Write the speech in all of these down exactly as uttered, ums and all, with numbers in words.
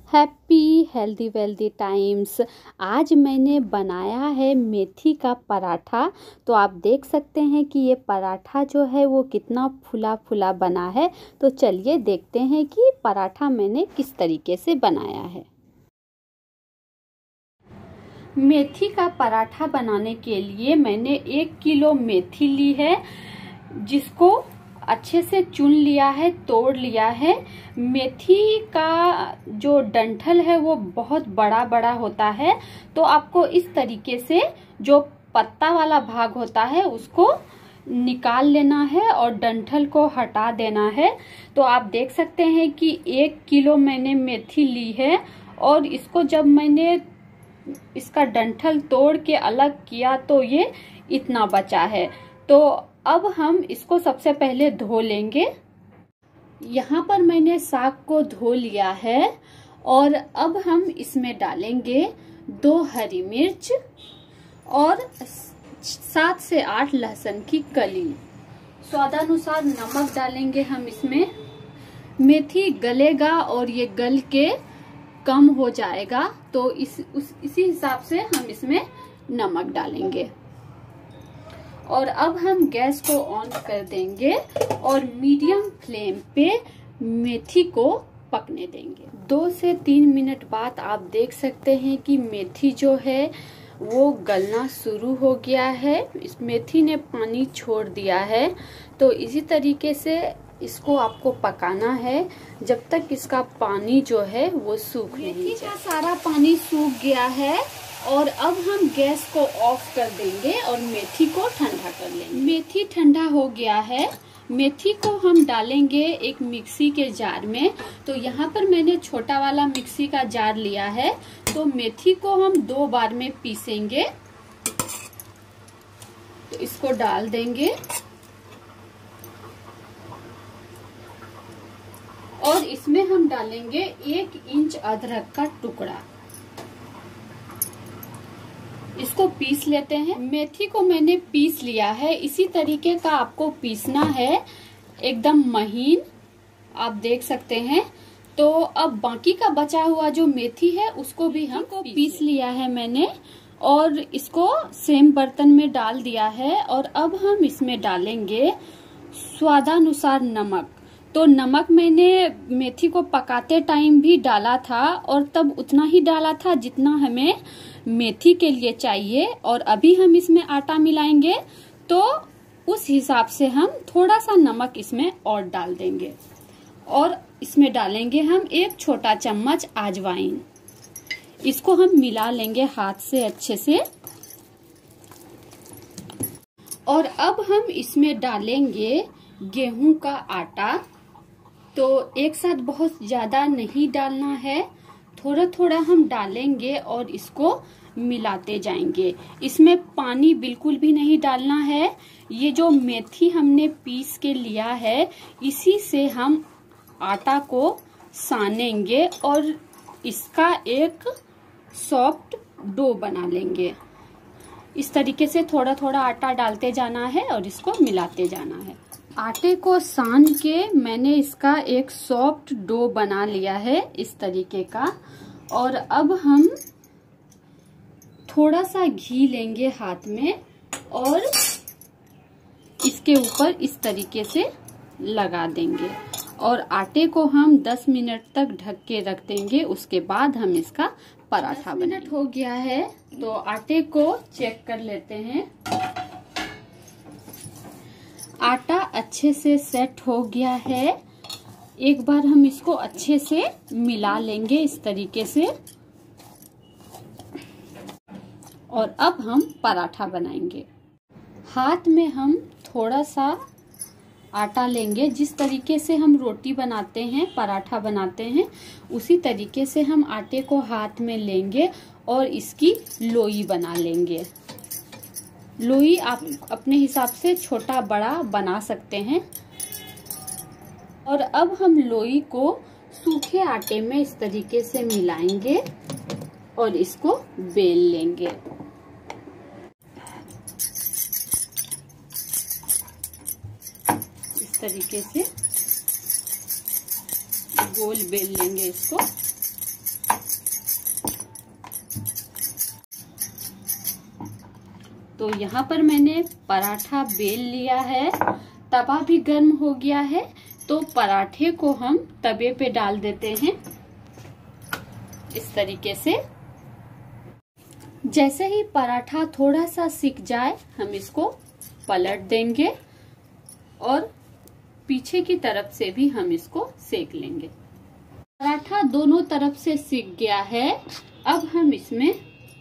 Happy healthy wealthy times. आज मैंने बनाया है मेथी का पराठा। तो आप देख सकते हैं कि ये पराठा जो है वो कितना फुला फुला बना है। तो चलिए देखते हैं कि पराठा मैंने किस तरीके से बनाया है। मेथी का पराठा बनाने के लिए मैंने एक किलो मेथी ली है, जिसको अच्छे से चुन लिया है, तोड़ लिया है। मेथी का जो डंठल है वो बहुत बड़ा बड़ा होता है, तो आपको इस तरीके से जो पत्ता वाला भाग होता है उसको निकाल लेना है और डंठल को हटा देना है। तो आप देख सकते हैं कि एक किलो मैंने मेथी ली है और इसको जब मैंने इसका डंठल तोड़ के अलग किया तो ये इतना बचा है। तो अब हम इसको सबसे पहले धो लेंगे। यहाँ पर मैंने साग को धो लिया है और अब हम इसमें डालेंगे दो हरी मिर्च और सात से आठ लहसुन की कली। स्वादानुसार नमक डालेंगे हम इसमें। मेथी गलेगा और ये गल के कम हो जाएगा, तो इस उस इसी हिसाब से हम इसमें नमक डालेंगे। और अब हम गैस को ऑन कर देंगे और मीडियम फ्लेम पे मेथी को पकने देंगे। दो से तीन मिनट बाद आप देख सकते हैं कि मेथी जो है वो गलना शुरू हो गया है। इस मेथी ने पानी छोड़ दिया है। तो इसी तरीके से इसको आपको पकाना है जब तक इसका पानी जो है वो सूख नहीं जाए। मेथी का सारा पानी सूख गया है और अब हम गैस को ऑफ कर देंगे और मेथी को ठंडा कर लेंगे। मेथी ठंडा हो गया है। मेथी को हम डालेंगे एक मिक्सी के जार में। तो यहाँ पर मैंने छोटा वाला मिक्सी का जार लिया है। तो मेथी को हम दो बार में पीसेंगे। तो इसको डाल देंगे और इसमें हम डालेंगे एक इंच अदरक का टुकड़ा। इसको पीस लेते हैं। मेथी को मैंने पीस लिया है। इसी तरीके का आपको पीसना है, एकदम महीन, आप देख सकते हैं। तो अब बाकी का बचा हुआ जो मेथी है उसको भी हम पीस लिया है मैंने और इसको सेम बर्तन में डाल दिया है। और अब हम इसमें डालेंगे स्वादानुसार नमक। तो नमक मैंने मेथी को पकाते टाइम भी डाला था और तब उतना ही डाला था जितना हमें मेथी के लिए चाहिए। और अभी हम इसमें आटा मिलाएंगे तो उस हिसाब से हम थोड़ा सा नमक इसमें और डाल देंगे। और इसमें डालेंगे हम एक छोटा चम्मच अजवाइन। इसको हम मिला लेंगे हाथ से अच्छे से। और अब हम इसमें डालेंगे गेहूं का आटा। तो एक साथ बहुत ज्यादा नहीं डालना है, थोड़ा थोड़ा हम डालेंगे और इसको मिलाते जाएंगे। इसमें पानी बिल्कुल भी नहीं डालना है। ये जो मेथी हमने पीस के लिया है इसी से हम आटा को सानेंगे और इसका एक सॉफ्ट डो बना लेंगे। इस तरीके से थोड़ा थोड़ा आटा डालते जाना है और इसको मिलाते जाना है। आटे को सान के मैंने इसका एक सॉफ्ट डो बना लिया है इस तरीके का। और अब हम थोड़ा सा घी लेंगे हाथ में और इसके ऊपर इस तरीके से लगा देंगे और आटे को हम दस मिनट तक ढक के रख देंगे। उसके बाद हम इसका पराठा बनाएंगे। मिनट हो गया है तो आटे को चेक कर लेते हैं। आटा अच्छे से सेट हो गया है। एक बार हम इसको अच्छे से मिला लेंगे इस तरीके से। और अब हम पराठा बनाएंगे। हाथ में हम थोड़ा सा आटा लेंगे। जिस तरीके से हम रोटी बनाते हैं, पराठा बनाते हैं, उसी तरीके से हम आटे को हाथ में लेंगे और इसकी लोई बना लेंगे। लोई आप अपने हिसाब से छोटा बड़ा बना सकते हैं। और अब हम लोई को सूखे आटे में इस तरीके से मिलाएंगे और इसको बेल लेंगे। इस तरीके से गोल बेल लेंगे इसको। तो यहाँ पर मैंने पराठा बेल लिया है, तवा भी गर्म हो गया है, तो पराठे को हम तवे पे डाल देते हैं इस तरीके से। जैसे ही पराठा थोड़ा सा सिक जाए हम इसको पलट देंगे और पीछे की तरफ से भी हम इसको सेक लेंगे। पराठा दोनों तरफ से सिक गया है। अब हम इसमें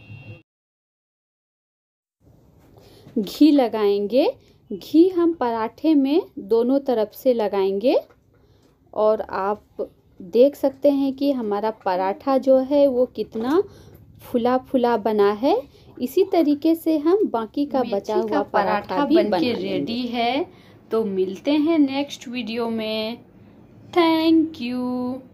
घी लगाएंगे। घी हम पराठे में दोनों तरफ से लगाएंगे और आप देख सकते हैं कि हमारा पराठा जो है वो कितना फुला फुला बना है। इसी तरीके से हम बाकी का बचा हुआ पराठा भी बनके रेडी है। तो मिलते हैं नेक्स्ट वीडियो में। Thank you.